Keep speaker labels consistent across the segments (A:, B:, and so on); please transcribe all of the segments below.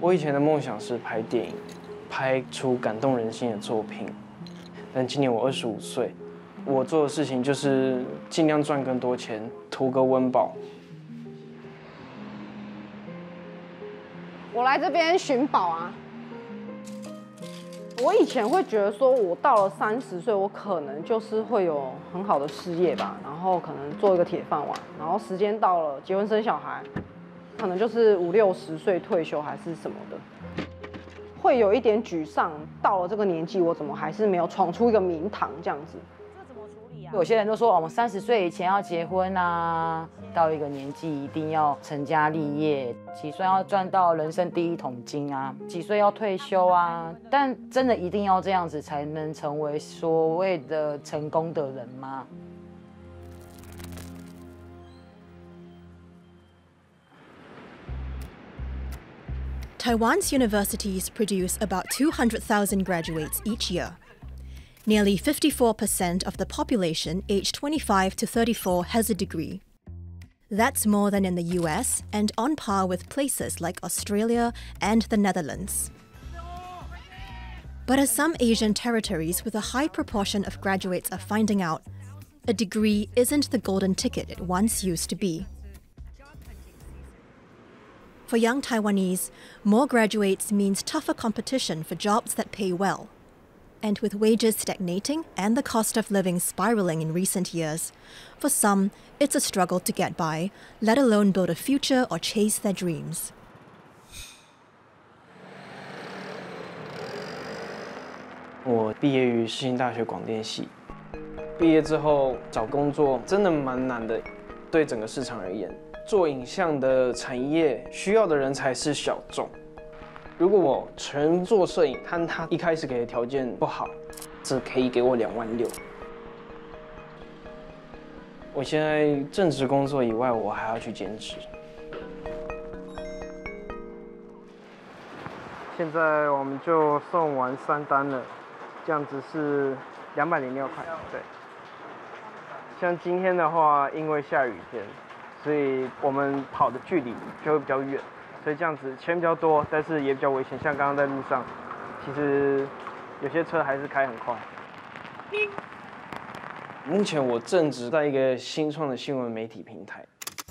A: 我以前的梦想是拍电影，拍出感动人心的作品。但今年我25岁，我做的事情就是尽量赚更多钱，图个温饱。
B: 我来这边寻宝啊。我以前会觉得说，我到了30岁，我可能就是会有很好的事业吧，然后可能做一个铁饭碗，然后时间到了结婚生小孩，可能就是50、60岁退休还是什么的，会有一点沮丧。到了这个年纪，我怎么还是没有闯出一个名堂这样子？
C: 这怎么处理啊？有些人都说我们30岁以前要结婚啊，到一个年纪一定要成家立业，几岁要赚到人生第一桶金啊，几岁要退休啊。但真的一定要这样子才能成为所谓的成功的人吗？
D: Taiwan's universities produce about 200,000 graduates each year. Nearly 54% of the population aged 25 to 34 has a degree. That's more than in the US and on par with places like Australia and the Netherlands. But as some Asian territories with a high proportion of graduates are finding out, a degree isn't the golden ticket it once used to be. For young Taiwanese, more graduates means tougher competition for jobs that pay well. And with wages stagnating and the cost of living spiraling in recent years, for some, it's a struggle to get by, let alone build a future or chase their dreams.
A: 我毕业于世新大学广电系，毕业之后找工作真的蛮难的，对整个市场而言，做影像的产业需要的人才是小众。如果我纯做摄影，但他一开始给的条件不好，只可以给我26000。我现在正职工作以外，我还要去兼职。现在我们就送完3单了，这样子是206块。对。像今天的话，因为下雨天，所以我们跑的距离就会比较远。所以这样子钱比较多，但是也比较危险。像刚刚在路上，其实有些车还是开很快。目前我正职在一个新创的新闻媒体平台，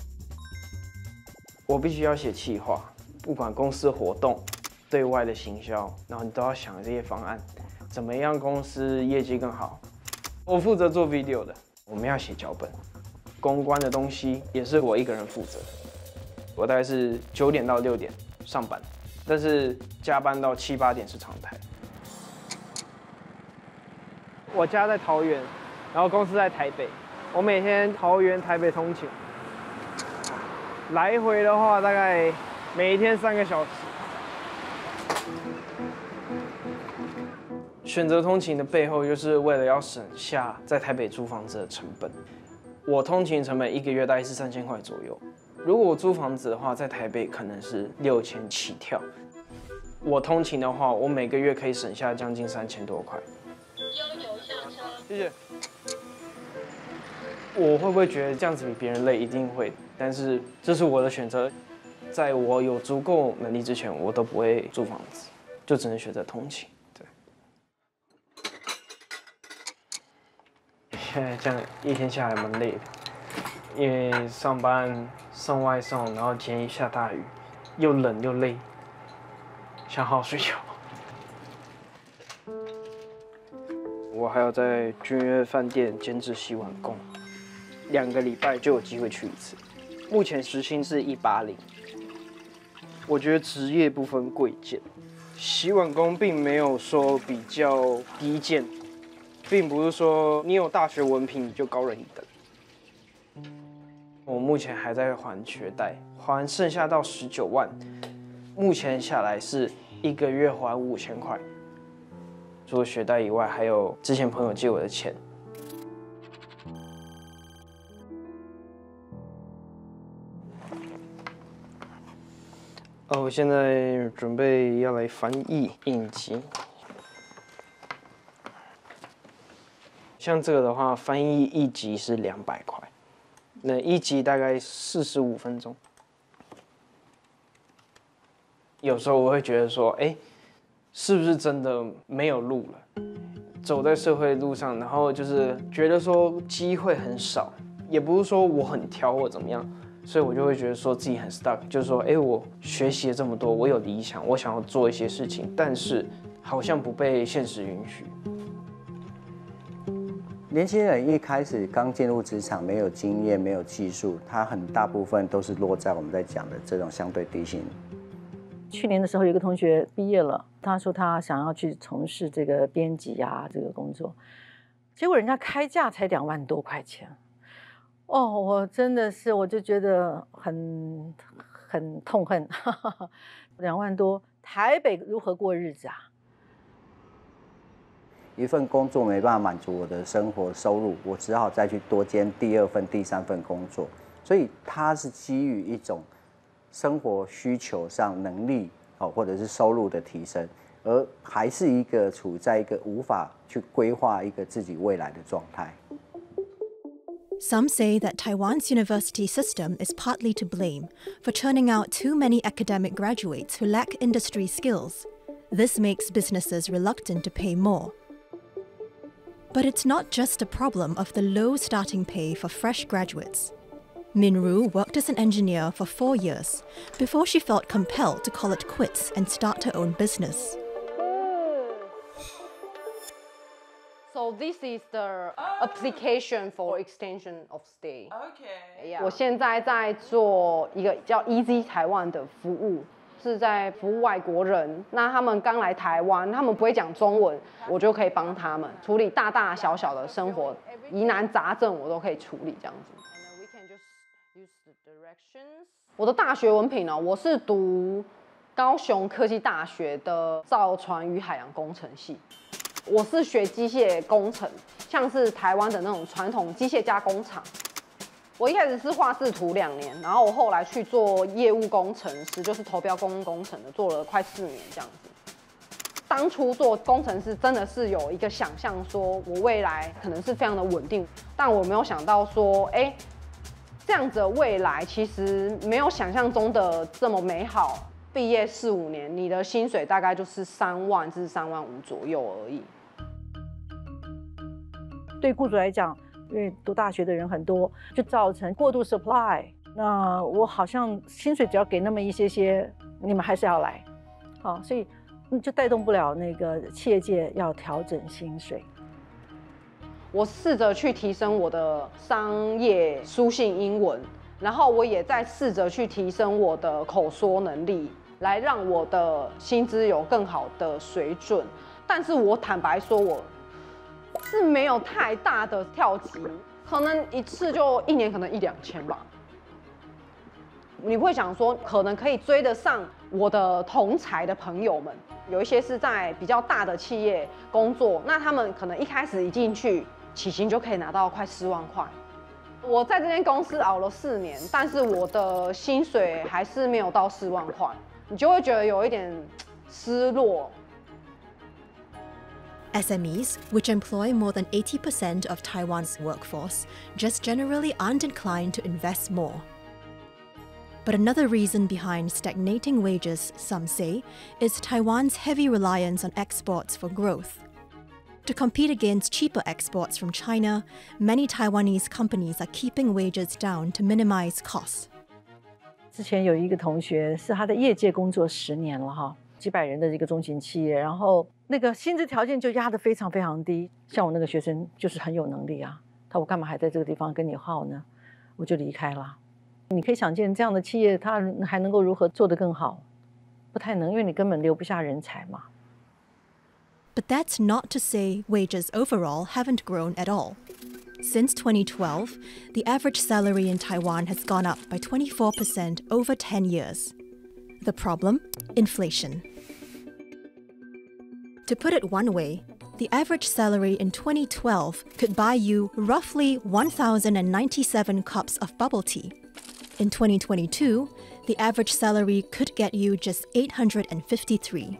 A: 我必须要写企划，不管公司活动、对外的行销，然后你都要想这些方案，怎么样公司业绩更好。我负责做 video 的，我们要写脚本，公关的东西也是我一个人负责。我大概是9点到6点上班，但是加班到7、8点是常态。我家在桃园，然后公司在台北，我每天桃园、台北通勤，来回的话大概每天3个小时。选择通勤的背后，就是为了要省下在台北租房子的成本。我通勤成本1个月大概是3000块左右。如果我租房子的话，在台北可能是6000起跳。我通勤的话，我每个月可以省下将近3000多块。悠游下车，谢谢。我会不会觉得这样子比别人累？一定会，但是这是我的选择。在我有足够能力之前，我都不会租房子，就只能选择通勤。对。现在这样一天下来蛮累的。因为上班送外送，然后今天下大雨，又冷又累，想好好睡觉。我还要在君悦饭店兼职洗碗工，2个礼拜就有机会去1次。目前时薪是180。我觉得职业不分贵贱，洗碗工并没有说比较低贱，并不是说你有大学文凭你就高人一等。我目前还在还学贷，还剩下到19万，目前下来是1个月还5000块。除了学贷以外，还有之前朋友借我的钱。我现在准备要来翻译影集。像这个的话，翻译1集是200块。那1集大概45分钟， 有时候我会觉得说，是不是真的没有路了？走在社会路上，然后就是觉得说机会很少，也不是说我很挑或怎么样，所以我就会觉得说自己很 stuck， 就是说，我学习了这么多，我有理想，我想要做一些事情，但是好像不被现实允许。
E: 年轻人一开始刚进入职场，没有经验，没有技术，他很大部分都是落在我们在讲的这种相对低薪。
F: 去年的时候，有一个同学毕业了，他说他想要去从事这个编辑啊这个工作，结果人家开价才2万多块钱。哦，我真的是，我就觉得很痛恨，2万多，台北如何过日子啊？
E: 一份工作没办法满足我的生活收入，我只好再去多兼第2份、第3份工作。所以它是基于一种生活需求上能力或者是收入的提升，而还是一个处在一个无法去规划一个自己未来的状态。
D: Some say that Taiwan's university system is partly to blame for churning out too many academic graduates who lack industry skills. This makes businesses reluctant to pay more. But it's not just a problem of the low starting pay for fresh graduates. Minru worked as an engineer for 4 years before she felt compelled to call it quits and start her own business.
B: So this is the application for extension of stay.
G: Okay.
B: 我现在在做一个叫 Easy Taiwan 的服务，是在服务外国人。那他们刚来台湾，他们不会讲中文，我就可以帮他们处理大大小小的生活疑难杂症，我都可以处理这样子。我的大学文凭呢，我是读高雄科技大学的造船与海洋工程系。我是学机械工程，像是台湾的那种传统机械加工厂。我一开始是画制图2年，然后我后来去做业务工程师，就是投标公共工程的，做了快4年这样子。当初做工程师真的是有一个想象，说我未来可能是非常的稳定，但我没有想到说，这样子的未来其实没有想象中的这么美好。毕业4、5年，你的薪水大概就是3万至3万5左右而已。
F: 对雇主来讲，因为读大学的人很多，就造成过度 supply。那我好像薪水只要给那么一些，你们还是要来，好，所以就带动不了那个企业界要调整薪水。
B: 我试着去提升我的商业书信英文，然后我也在试着去提升我的口说能力，来让我的薪资有更好的水准。但是我坦白说，我是没有太大的跳级，可能一次就1年可能1、2千吧。你会想说，可能可以追得上我的同才的朋友们，有一些是在比较大的企业工作，那他们可能一开始一进去，起薪就可以拿到快4万块。我在这间公司熬了4年，但是我的薪水还是没有到4万块，你就会觉得有一点失落。
D: SMEs, which employ more than 80% of Taiwan's workforce, just generally aren't inclined to invest more. But another reason behind stagnating wages, some say, is Taiwan's heavy reliance on exports for growth. To compete against cheaper exports from China, many Taiwanese companies are keeping wages down to minimize costs.
F: 之前有一个同学是他的业界工作10年了哈，几百人的一个中型企业，然后那个薪资条件就压得非常非常低。像我那个学生就是很有能力啊，我干嘛还在这个地方跟你耗呢？我就离开了。你可以想见这样的企业，它还能够如何做得更好？不太能，因为你根本留不下人才嘛。
D: But that's not to say wages overall haven't grown at all. Since 2012, the average salary in Taiwan has gone up by 24% over 10 years. The problem? Inflation. To put it one way, the average salary in 2012 could buy you roughly 1,097 cups of bubble tea. In 2022, the average salary could get you just 853.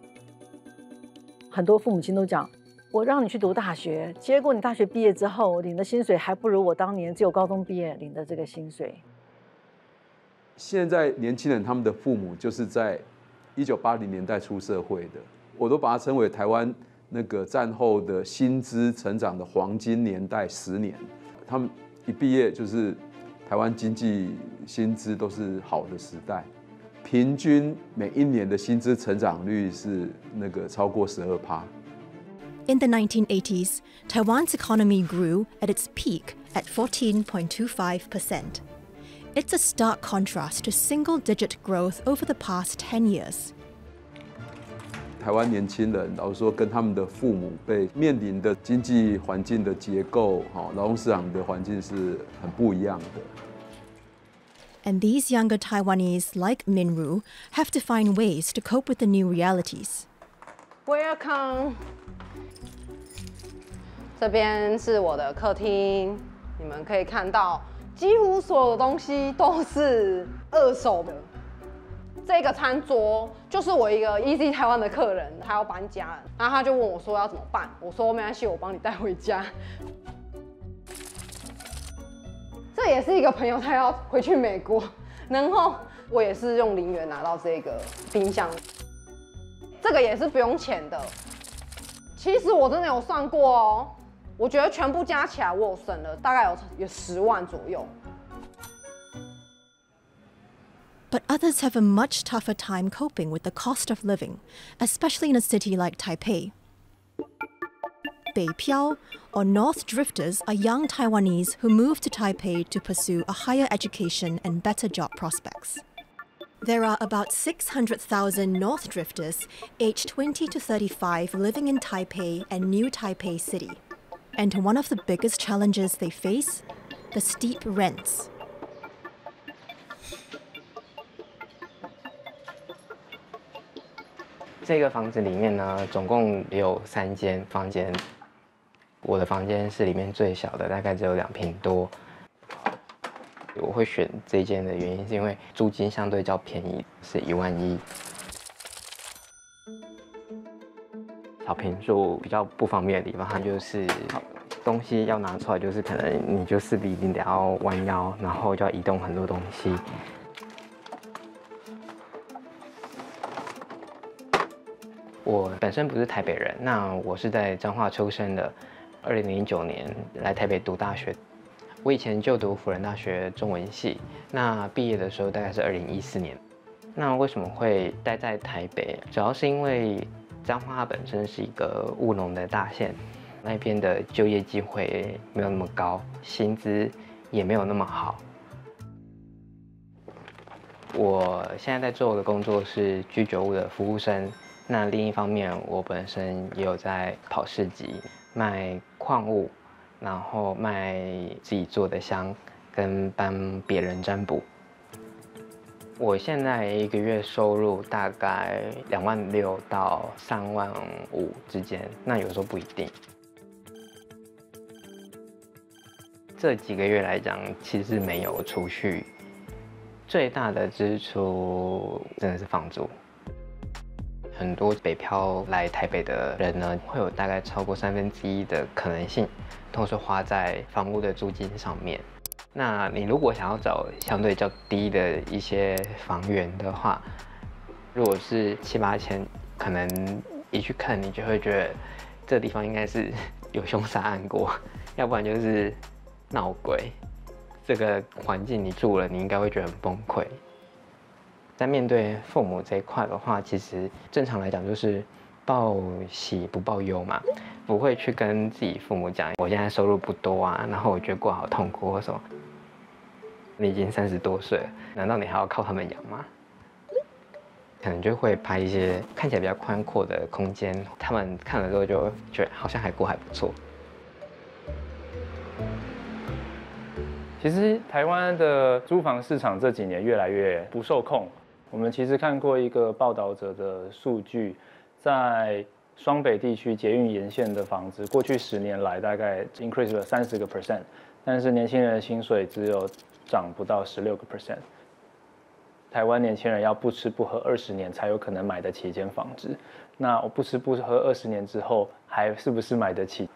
F: 很多父母亲都讲，我让你去读大学，结果你大学毕业之后领的薪水还不如我当年只有高中毕业领的这个薪水。
G: 现在年轻人他们的父母就是在 1980年代出社会的，我都把它称为台湾那个战后的薪资成长的黄金年代10年。他们一毕业就是台湾经济薪资都是好的时代，平均每一年的薪资成长率是那个超过12%。
D: In the 1980s, Taiwan's economy grew at its peak at 14.25%. It's a stark contrast to single-digit growth over the past 10 years.
G: 台湾年轻人，老实说，跟他们的父母辈面临的经济环境的结构，劳动市场的环境是很不一样的。
D: And these younger Taiwanese, like Minru, have to find ways to cope with the new realities.
B: Welcome. 这边是我的客厅，你们可以看到，几乎所有的东西都是二手的。这个餐桌就是我一个 Easy 台湾的客人，他要搬家了，然后他就问我说要怎么办，我说没关系，我帮你带回家。这也是一个朋友，他要回去美国，然后我也是用0元拿到这个冰箱，这个也是不用钱的。其实我真的有算过哦，我觉得全部加起来我有省了大概有10万左右。
D: But others have a much tougher time coping with the cost of living, especially in a city like Taipei. Beipiao, or North Drifters, are young Taiwanese who move to Taipei to pursue a higher education and better job prospects. There are about 600,000 North Drifters aged 20 to 35 living in Taipei and New Taipei City. And one of the biggest challenges they face? The steep rents.
H: 这个房子里面呢，总共有3间房间。我的房间是里面最小的，大概只有2坪多。我会选这间的原因是因为租金相对较便宜，是11000。小坪数比较不方便的地方，它就是东西要拿出来，就是可能你就势必一定得要弯腰，然后就要移动很多东西。我本身不是台北人，那我是在彰化出生的。2009年来台北读大学，我以前就读辅仁大学中文系，那毕业的时候大概是2014年。那为什么会待在台北？主要是因为彰化它本身是一个务农的大县，那边的就业机会没有那么高，薪资也没有那么好。我现在在做的工作是居酒屋的服务生。那另一方面，我本身也有在跑市集，卖矿物，然后卖自己做的香，跟帮别人占卜。我现在1个月收入大概26000到35000之间，那有时候不一定。这几个月来讲，其实没有储蓄，最大的支出真的是房租。很多北漂来台北的人呢，会有大概超过1/3的可能性都是花在房屋的租金上面。那你如果想要找相对较低的一些房源的话，如果是7、8千，可能一去看你就会觉得这地方应该是有凶杀案过，要不然就是闹鬼。这个环境你住了，你应该会觉得很崩溃。在面对父母这一块的话，其实正常来讲就是报喜不报忧嘛，不会去跟自己父母讲我现在收入不多啊，然后我觉得过好痛苦或什么。你已经30多岁了，难道你还要靠他们养吗？可能就会拍一些看起来比较宽阔的空间，他们看了之后就觉得好像还不错。
I: 其实台湾的租房市场这几年越来越不受控。我们其实看过一个报道者的数据，在双北地区捷运沿线的房子，过去10年来大概 increase 了30%，但是年轻人的薪水只有涨不到16%。台湾年轻人要不吃不喝20年才有可能买得起一间房子，那我不吃不喝20年之后，还是不是买得起？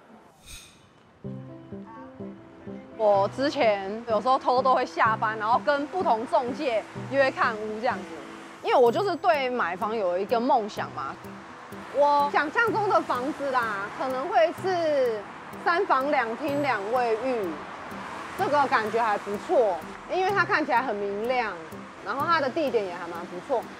B: 我之前有时候偷偷会下班，然后跟不同仲介约看屋这样子。 因为我就是对买房有一个梦想嘛。我想象中的房子啦，可能会是3房2厅2卫浴，这个感觉还不错，因为它看起来很明亮，然后它的地点也还蛮不错。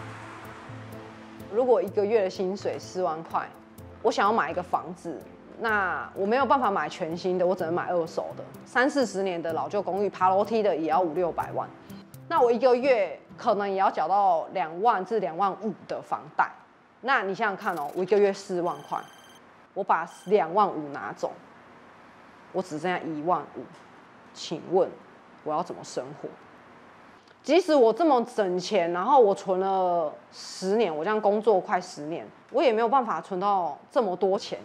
B: 如果1个月的薪水4万块，我想要买一个房子，那我没有办法买全新的，我只能买2手的，30、40年的老旧公寓，爬楼梯的也要500、600万。那我1个月可能也要缴到2万至2万5的房贷。那你想想看哦，我1个月4万块，我把2万5拿走，我只剩下1万5，请问我要怎么生活？即使我这么省钱，然后我存了10年，我这样工作快10年，我也没有办法存到这么多钱。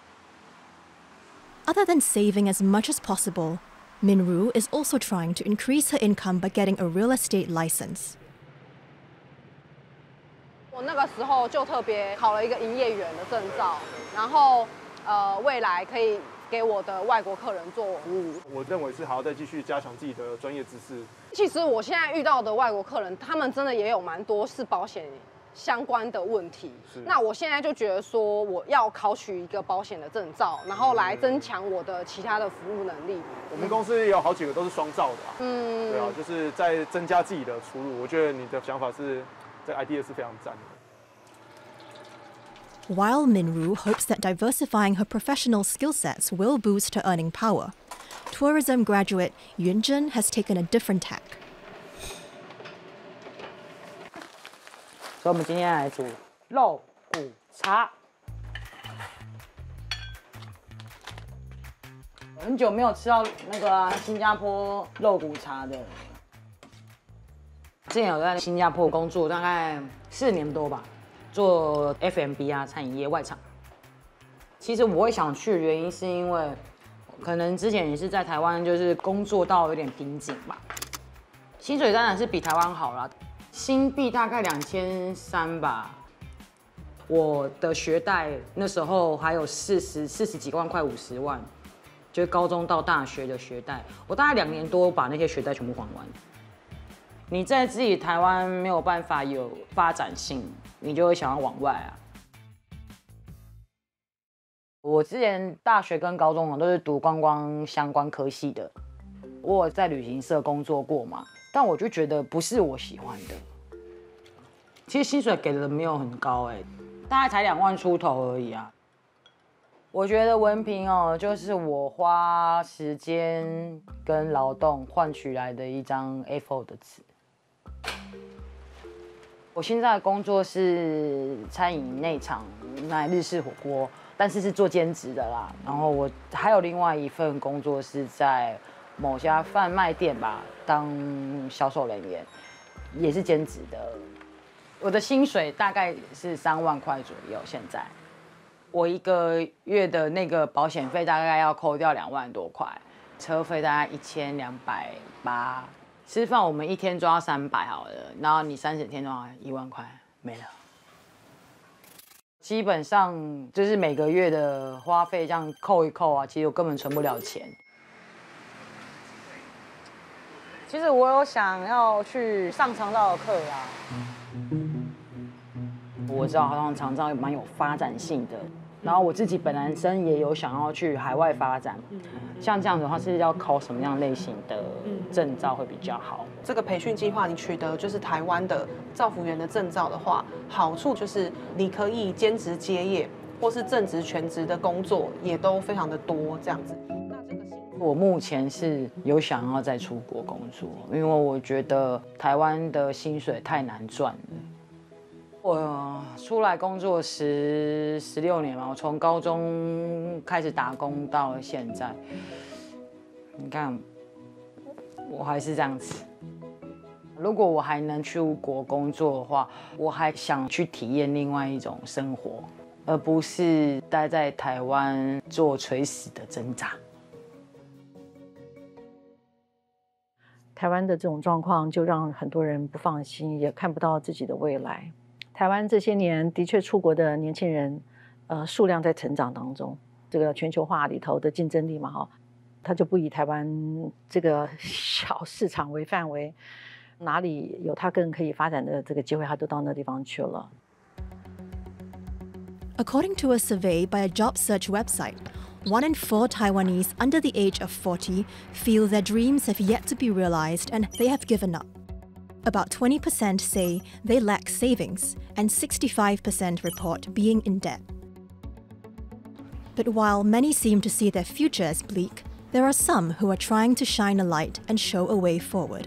D: Other than saving as much as possible, Minru is also trying to increase her income by getting a real estate license.
B: 我那个时候就特别考了一个营业员的证照，然后未来可以给我的外国客人做服务。
J: 我认为是还要再继续加强自己的专业知识。
B: 其实我现在遇到的外国客人，他们真的也有蛮多是保险相关的问题。那我现在就觉得说，我要考取一个保险的证照，然后来增强我的其他的服务能力。
J: 我们公司也有好几个都是双照的啊。对啊，就是在增加自己的出路。我觉得你的想法是，这个 idea 是非常赞的。
D: While Minru hopes that diversifying her professional skill sets will boost her earning power, tourism graduate Yunjin has taken a different tack.
C: 所以我们今天来煮肉骨茶。很久没有吃到那个新加坡肉骨茶的。之前有在新加坡工作，大概4年多吧。做 F&B 啊，餐饮业外场。其实我会想去的原因，是因为可能之前也是在台湾，就是工作到有点瓶颈吧。薪水当然是比台湾好啦，新币大概2300吧。我的学贷那时候还有40几万块，50万，就是高中到大学的学贷。我大概2年多把那些学贷全部还完。你在自己台湾没有办法有发展性，你就会想要往外啊。我之前大学跟高中都是读观光相关科系的，我有在旅行社工作过嘛，但我就觉得不是我喜欢的。其实薪水给的没有很高大概才2万出头而已啊。我觉得文凭就是我花时间跟劳动换取来的一张 A4 的纸。我现在的工作是餐饮内场卖日式火锅，但是是做兼职的啦。然后我还有另外一份工作是在某家贩卖店吧，当销售人员，也是兼职的。我的薪水大概是3万块左右。现在我1个月的那个保险费大概要扣掉2万多块，车费大概1280。吃饭我们1天抓300好了，然后你30天的话1万块没了。基本上就是每个月的花费这样扣一扣啊，其实我根本存不了钱。其实我有想要去上长照的课啊，我知道好像长照蛮有发展性的。然后我自己本身也有想要去海外发展，像这样子的话是要考什么样类型的证照会比较好？
K: 这个培训计划你取得就是台湾的照服员的证照的话，好处就是你可以兼职接业，或是正职全职的工作也都非常的多这样子。
C: 我目前是有想要再出国工作，因为我觉得台湾的薪水太难赚了。我出来工作16年嘛，我从高中开始打工到了现在，你看，我还是这样子。如果我还能出国工作的话，我还想去体验另外一种生活，而不是待在台湾做垂死的挣扎。
F: 台湾的这种状况就让很多人不放心，也看不到自己的未来。台湾这些年的确出国的年轻人，数量在成长当中。这个全球化里头的竞争力嘛，他就不以台湾这个小市场为范围， 哪里有他更可以发展的这个机会，他都到那地方去了。
D: According to a survey by a job search website, 1 in 4 Taiwanese under the age of 40 feel their dreams have yet to be realized and they have given up. About 20% say they lack savings, and 65% report being in debt. But while many seem to see their future as bleak, there are some who are trying to shine a light and show a way forward.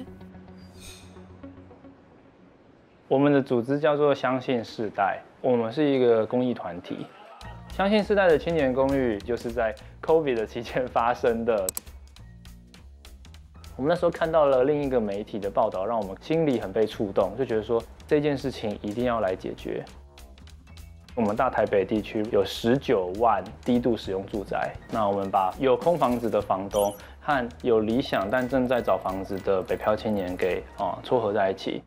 I: 我们的组织叫做相信世代，我们是一个公益团体。相信世代的青年公寓就是在 COVID 的期间发生的。我们那时候看到了另一个媒体的报道，让我们心里很被触动，就觉得说这件事情一定要来解决。我们大台北地区有19万低度使用住宅，那我们把有空房子的房东和有理想但正在找房子的北漂青年给撮合在一起。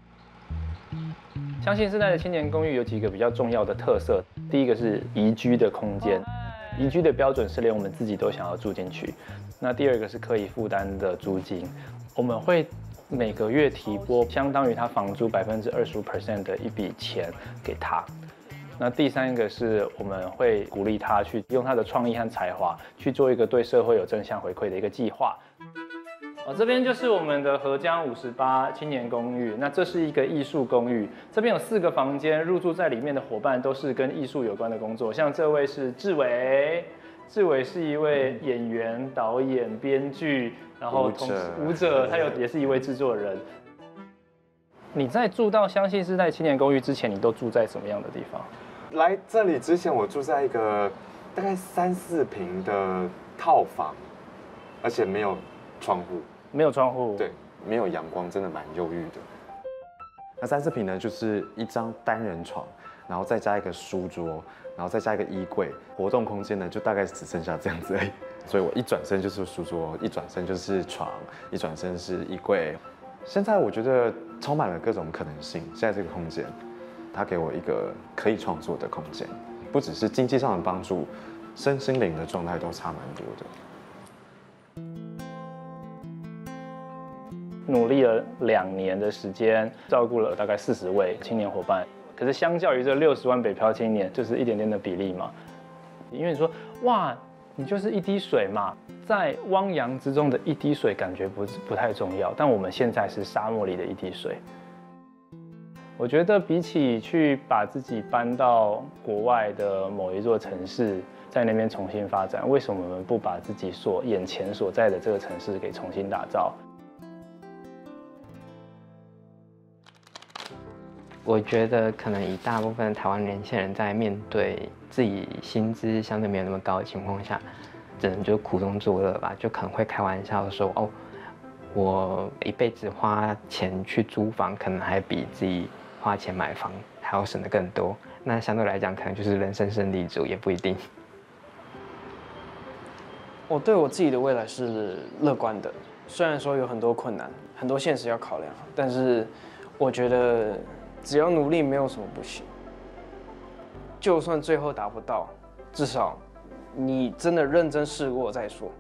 I: 相信世代的青年公寓有几个比较重要的特色，第一个是宜居的空间，宜居的标准是连我们自己都想要住进去。那第二个是可以负担的租金，我们会每个月提拨相当于他房租25% 的一笔钱给他。那第三个是我们会鼓励他去用他的创意和才华去做一个对社会有正向回馈的一个计划。这边就是我们的合江58青年公寓，那这是一个艺术公寓，这边有4个房间，入住在里面的伙伴都是跟艺术有关的工作，像这位是志伟，志伟是一位演员、导演、编剧，然后舞者，他也是一位制作人。你在住到相信世代青年公寓之前，你都住在什么样的地方？
L: 来这里之前，我住在一个大概3、4坪的套房，而且没有窗户。
I: 没有窗户，
L: 对，没有阳光，真的蛮忧郁的。那3、4坪呢，就是一张单人床，然后再加一个书桌，然后再加一个衣柜，活动空间呢就大概只剩下这样子而已。所以我一转身就是书桌，一转身就是床，一转身是衣柜。现在我觉得充满了各种可能性。现在这个空间，它给我一个可以创作的空间，不只是经济上的帮助，身心灵的状态都差蛮多的。
I: 努力了2年的时间，照顾了大概40位青年伙伴。可是相较于这60万北漂青年，就是一点点的比例嘛。因为你说，哇，你就是一滴水嘛，在汪洋之中的一滴水，感觉不太重要。但我们现在是沙漠里的一滴水。我觉得比起去把自己搬到国外的某一座城市，在那边重新发展，为什么我们不把自己眼前所在的这个城市给重新打造？
H: 我觉得可能以大部分台湾年轻人在面对自己薪资相对没有那么高的情况下，只能就苦中作乐吧，就可能会开玩笑说，哦，我一辈子花钱去租房，可能还比自己花钱买房还要省得更多。那相对来讲，可能就是人生胜利组，也不一定。
A: 我对我自己的未来是乐观的，虽然说有很多困难、很多现实要考量，但是我觉得只要努力，没有什么不行。就算最后达不到，至少你真的认真试过再说。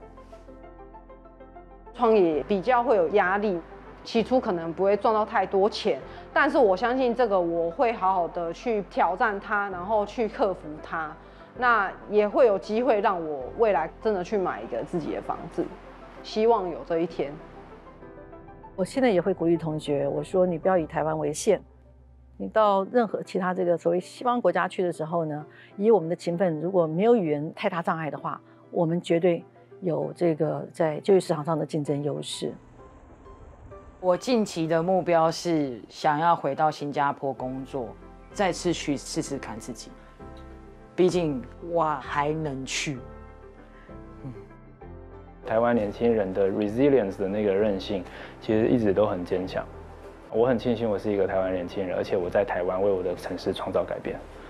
B: 创业比较会有压力，起初可能不会赚到太多钱，但是我相信这个我会好好的去挑战它，然后去克服它。那也会有机会让我未来真的去买一个自己的房子，希望有这一天。
F: 我现在也会鼓励同学，我说你不要以台湾为限，你到任何其他这个所谓西方国家去的时候呢，以我们的勤奋，如果没有语言太大障碍的话，我们绝对有这个在就业市场上的竞争优势。
C: 我近期的目标是想要回到新加坡工作，再次去试试看自己。毕竟我还能去。
I: 台湾年轻人的 resilience 的那个韧性，其实一直都很坚强。我很庆幸我是一个台湾年轻人，而且我在台湾为我的城市创造改变。